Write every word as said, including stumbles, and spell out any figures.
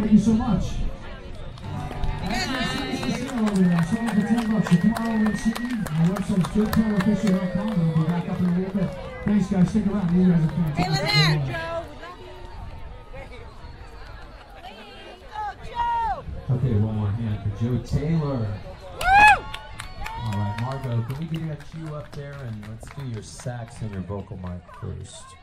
Thank you so much. Over there. Sold for ten bucks. So tomorrow in Sydney, my website's good tail official dot com, and we'll be back up in a little bit. Thanks, guys. Stick around. You guys are fantastic. Hey, Lynette, Joe. Okay, one more hand for Joe Taylor. Woo! All right, Margot, can we get you up there and let's do your sax and your vocal mic first.